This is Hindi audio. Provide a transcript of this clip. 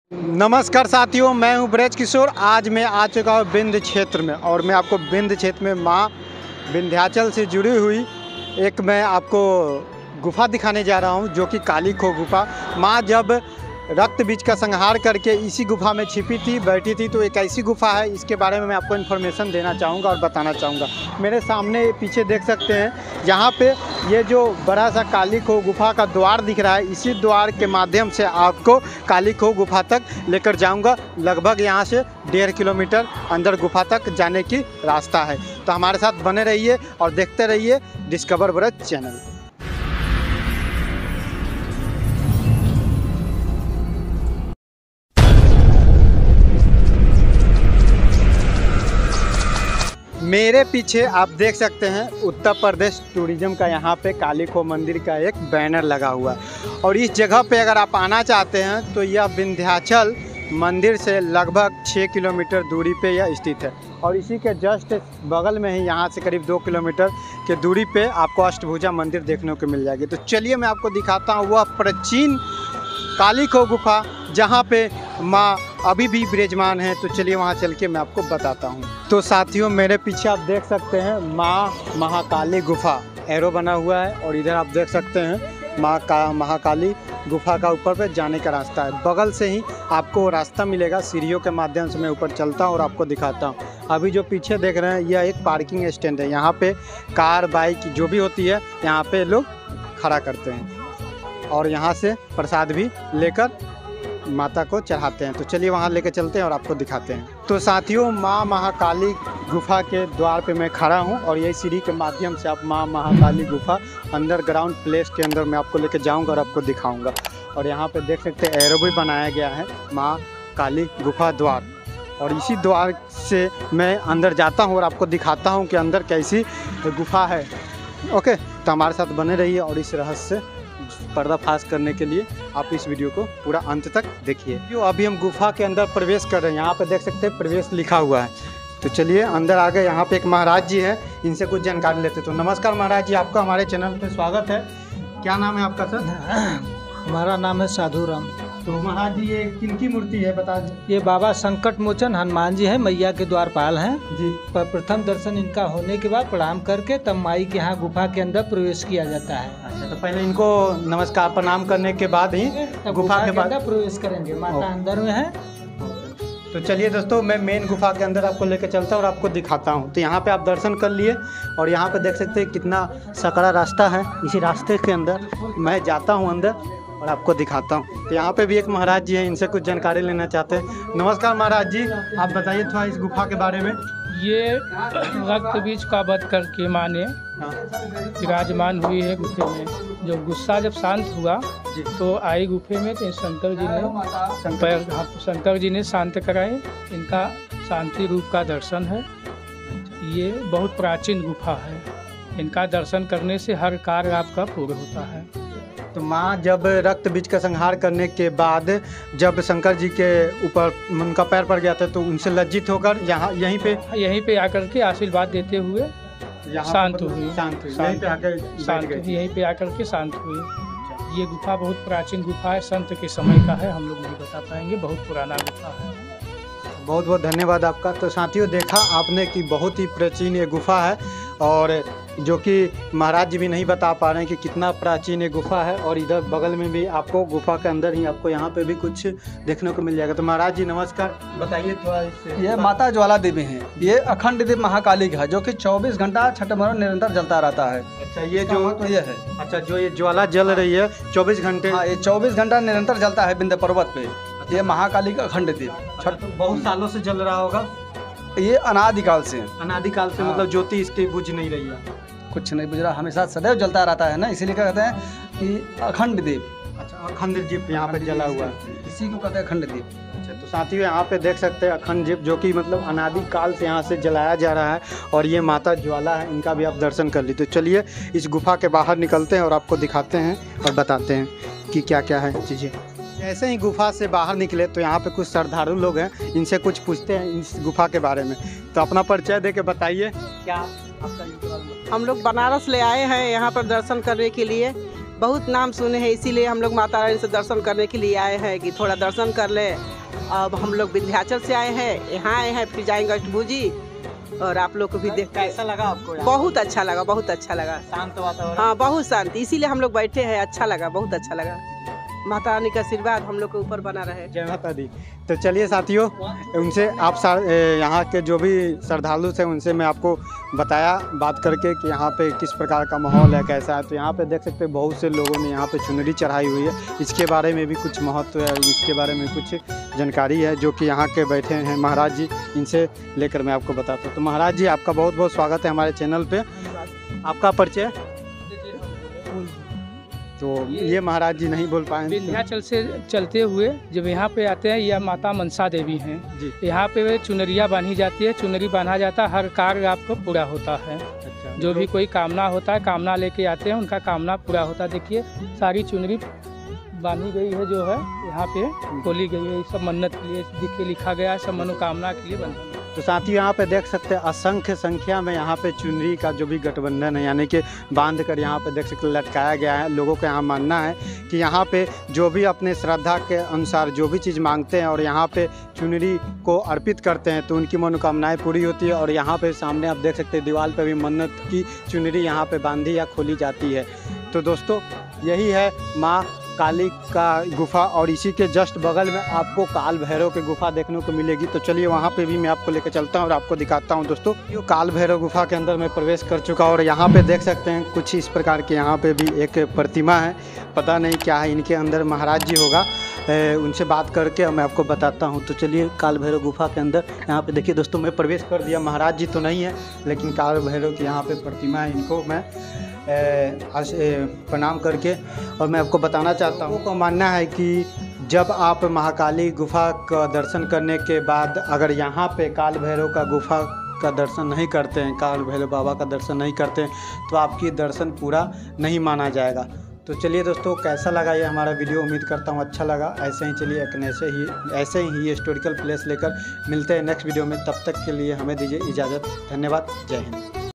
नमस्कार साथियों, मैं हूं ब्रज किशोर। आज मैं आ चुका हूं विंध्य क्षेत्र में और मैं आपको विंध्य क्षेत्र में मां विंध्याचल से जुड़ी हुई एक मैं आपको गुफा दिखाने जा रहा हूं, जो कि काली खो गुफा। मां जब रक्त बीज का संहार करके इसी गुफा में छिपी थी, बैठी थी, तो एक ऐसी गुफा है, इसके बारे में मैं आपको इन्फॉर्मेशन देना चाहूँगा और बताना चाहूँगा। मेरे सामने पीछे देख सकते हैं, यहाँ पे ये जो बड़ा सा काली खो गुफा का द्वार दिख रहा है, इसी द्वार के माध्यम से आपको काली खो गुफा तक लेकर जाऊंगा। लगभग यहाँ से 1.5 किलोमीटर अंदर गुफा तक जाने की रास्ता है। तो हमारे साथ बने रहिए और देखते रहिए डिस्कवर ब्रज चैनल। मेरे पीछे आप देख सकते हैं उत्तर प्रदेश टूरिज्म का यहाँ पे काली खो मंदिर का एक बैनर लगा हुआ है। और इस जगह पे अगर आप आना चाहते हैं तो यह विंध्याचल मंदिर से लगभग 6 किलोमीटर दूरी पे यह स्थित है। और इसी के जस्ट बगल में ही यहाँ से करीब 2 किलोमीटर के दूरी पे आपको अष्टभुजा मंदिर देखने को मिल जाएगी। तो चलिए मैं आपको दिखाता हूँ वह प्राचीन काली खो गुफा, जहाँ पे माँ अभी भी विराजमान है। तो चलिए वहाँ चल के मैं आपको बताता हूँ। तो साथियों, मेरे पीछे आप देख सकते हैं माँ महाकाली गुफा, एरो बना हुआ है। और इधर आप देख सकते हैं महाकाली गुफा का ऊपर पे जाने का रास्ता है। बगल से ही आपको रास्ता मिलेगा, सीढ़ियों के माध्यम से मैं ऊपर चलता हूँ और आपको दिखाता हूँ। अभी जो पीछे देख रहे हैं यह एक पार्किंग स्टैंड है। यहाँ पे कार बाइक जो भी होती है यहाँ पे लोग खड़ा करते हैं और यहाँ से प्रसाद भी लेकर माता को चढ़ाते हैं। तो चलिए वहाँ लेकर चलते हैं और आपको दिखाते हैं। तो साथियों, माँ महाकाली गुफा के द्वार पे मैं खड़ा हूँ और यही सीढ़ी के माध्यम से आप माँ महाकाली गुफा अंडरग्राउंड प्लेस के अंदर मैं आपको लेकर जाऊँगा और आपको दिखाऊँगा। और यहाँ पे देख सकते हैं एरो भी बनाया गया है, माँ काली गुफा द्वार। और इसी द्वार से मैं अंदर जाता हूँ और आपको दिखाता हूँ कि अंदर कैसी गुफा है। ओके, तो हमारे साथ बने रहिए और इस रहस्य पर्दाफाश करने के लिए आप इस वीडियो को पूरा अंत तक देखिए। जो अभी हम गुफा के अंदर प्रवेश कर रहे हैं, यहाँ पे देख सकते हैं प्रवेश लिखा हुआ है। तो चलिए अंदर आ गए। यहाँ पे एक महाराज जी है, इनसे कुछ जानकारी लेते। तो नमस्कार महाराज जी, आपका हमारे चैनल पे स्वागत है। क्या नाम है आपका सर? हमारा नाम है साधु राम। तो महाराज जी, ये किनकी मूर्ति है बता दें? ये बाबा संकट मोचन हनुमान जी हैं, मैया के द्वारपाल हैं जी। प्रथम दर्शन इनका होने के बाद प्रणाम करके तब माई के यहाँ गुफा के अंदर प्रवेश किया जाता है। अच्छा, तो पहले इनको नमस्कार प्रणाम करने के बाद ही गुफा के बाद प्रवेश करेंगे। माता अंदर में है। तो चलिए दोस्तों, मैं मेन गुफा के अंदर आपको लेकर चलता हूँ और आपको दिखाता हूँ। तो यहाँ पे आप दर्शन कर लिए और यहाँ पे देख सकते हैं कितना सकड़ा रास्ता है। इसी रास्ते के अंदर मैं जाता हूँ अंदर और आपको दिखाता हूँ। तो यहाँ पे भी एक महाराज जी हैं, इनसे कुछ जानकारी लेना चाहते हैं। नमस्कार महाराज जी, आप बताइए थोड़ा इस गुफा के बारे में। ये रक्त बीज का वध करके माँ ने विराजमान हुई है गुफे में। जब गुस्सा जब शांत हुआ तो आई गुफे में, तो शंकर जी ने शांत कराए। इनका शांति रूप का दर्शन है। ये बहुत प्राचीन गुफा है। इनका दर्शन करने से हर कार्य आपका पूर्ण होता है। तो माँ जब रक्त बीज का संहार करने के बाद जब शंकर जी के ऊपर उनका पैर पड़ गया था, तो उनसे लज्जित होकर यहीं पे आकर के आशीर्वाद देते हुए शांत हुई। यहीं पे आकर के शांत हुई। ये गुफा बहुत प्राचीन गुफा है, संत के समय का है, हम लोग नहीं बता पाएंगे। बहुत पुराना गुफा है। बहुत बहुत धन्यवाद आपका। तो साथियों, देखा आपने कि बहुत ही प्राचीन ये गुफा है और जो कि महाराज जी भी नहीं बता पा रहे हैं कि कितना प्राचीन ये गुफा है। और इधर बगल में भी आपको गुफा के अंदर ही आपको यहाँ पे भी कुछ देखने को मिल जाएगा। तो महाराज जी नमस्कार, बताइए थोड़ा इससे। ये माता ज्वाला देवी हैं। ये अखंड दीप महाकाली का है, जो कि 24 घंटा छठ महीनों निरंतर जलता रहता है। अच्छा, ये जो तो ये है। अच्छा, जो ये ज्वाला जल रही है 24 घंटे? हाँ, ये 24 घंटा निरंतर जलता है विंध्य पर्वत पे। ये महाकाली का अखंड दीप छठ बहुत सालों से जल रहा होगा। ये अनादिकाल से अनादिकाल से। हाँ। मतलब ज्योति इसकी बुझ नहीं रही है? कुछ नहीं बुझ रहा, हमेशा सदैव जलता रहता है ना, इसीलिए कहते हैं कि अखंड दीप। अच्छा, अखंड दीप यहाँ पे जला हुआ है, इसी को कहते हैं अखंड दीप। अच्छा, तो साथियों यहाँ पे देख सकते हैं अखंड दीप, जो कि मतलब अनादिकाल से यहाँ से जलाया जा रहा है। और ये माता ज्वाला है, इनका भी आप दर्शन कर ली। तो चलिए इस गुफा के बाहर निकलते हैं और आपको दिखाते हैं और बताते हैं कि क्या क्या है चीज़ें। ऐसे ही गुफा से बाहर निकले तो यहाँ पे कुछ श्रद्धालु लोग हैं, इनसे कुछ पूछते हैं इस गुफा के बारे में। तो अपना परिचय दे के बताइए, क्या आपका? हम लोग बनारस ले आए हैं यहाँ पर दर्शन करने के लिए। बहुत नाम सुने हैं, इसीलिए हम लोग माता रानी से दर्शन करने के लिए आए हैं कि थोड़ा दर्शन कर ले अब हम लोग विंध्याचल से आए हैं, यहाँ आए हैं, फिर जाएंगे अष्टभुजी। और आप लोग को भी देख कैसा लगा आपको यहाँ? बहुत अच्छा लगा, बहुत अच्छा लगा। शांत वातावरण। हाँ, बहुत शांति, इसीलिए हम लोग बैठे हैं। अच्छा लगा, बहुत अच्छा लगा। माता रानी का आशीर्वाद हम लोग के ऊपर बना रहे। जय माता दी। तो चलिए साथियों, उनसे आप यहाँ के जो भी श्रद्धालु थे उनसे मैं आपको बताया बात करके कि यहाँ पे किस प्रकार का माहौल है, कैसा है। तो यहाँ पे देख सकते हैं बहुत से लोगों ने यहाँ पे चुनरी चढ़ाई हुई है। इसके बारे में भी कुछ महत्व है, इसके बारे में कुछ जानकारी है जो कि यहाँ के बैठे हैं महाराज जी, इनसे लेकर मैं आपको बताता हूँ। तो महाराज जी, आपका बहुत बहुत स्वागत है हमारे चैनल पर। आपका परिचय? तो ये महाराज जी नहीं बोल पाए। विंध्याचल से चलते हुए जब यहाँ पे आते हैं, यह माता मनसा देवी हैं जी। यहाँ पे चुनरिया बांधी जाती है, चुनरी बांधा जाता है, हर कार्य आपको पूरा होता है। अच्छा, जो भी कोई कामना होता है, कामना लेके आते हैं, उनका कामना पूरा होता है। देखिए सारी चुनरी बांधी गई है, जो है यहाँ पे खोली गई है। सब मन्नत के लिए देखिए लिखा गया है, सब मनोकामना के लिए बंधन। तो साथियों यहाँ पे देख सकते हैं असंख्य संख्या में यहाँ पे चुनरी का जो भी गठबंधन है, यानी कि बांध कर यहाँ पे देख सकते लटकाया गया है। लोगों का यहाँ मानना है कि यहाँ पे जो भी अपने श्रद्धा के अनुसार जो भी चीज़ मांगते हैं और यहाँ पे चुनरी को अर्पित करते हैं तो उनकी मनोकामनाएं पूरी होती है। और यहाँ पे सामने आप देख सकते हैं दीवार पे भी मन्नत की चुनरी यहाँ पे बांधी या खोली जाती है। तो दोस्तों, यही है माँ काली का गुफा और इसी के जस्ट बगल में आपको काल भैरव की गुफा देखने को मिलेगी। तो चलिए वहाँ पे भी मैं आपको लेकर चलता हूँ और आपको दिखाता हूँ। दोस्तों, ये काल भैरव गुफा के अंदर मैं प्रवेश कर चुका हूँ और यहाँ पे देख सकते हैं कुछ इस प्रकार के यहाँ पे भी एक प्रतिमा है। पता नहीं क्या है, इनके अंदर महाराज जी होगा, उनसे बात करके मैं आपको बताता हूँ। तो चलिए काल भैरव गुफा के अंदर यहाँ पे देखिए दोस्तों, मैं प्रवेश कर दिया। महाराज जी तो नहीं है लेकिन काल भैरव की यहाँ पे प्रतिमा है। इनको मैं प्रणाम करके और मैं आपको बताना चाहता हूँ को मानना है कि जब आप महाकाली गुफा का दर्शन करने के बाद अगर यहाँ पे काल भैरव का गुफा का दर्शन नहीं करते हैं, काल भैरव बाबा का दर्शन नहीं करते हैं, तो आपकी दर्शन पूरा नहीं माना जाएगा। तो चलिए दोस्तों, कैसा लगा ये हमारा वीडियो? उम्मीद करता हूँ अच्छा लगा। ऐसे ही चलिए एक ऐसे ही हिस्टोरिकल प्लेस लेकर मिलते हैं नेक्स्ट वीडियो में। तब तक के लिए हमें दीजिए इजाज़त। धन्यवाद। जय हिंद।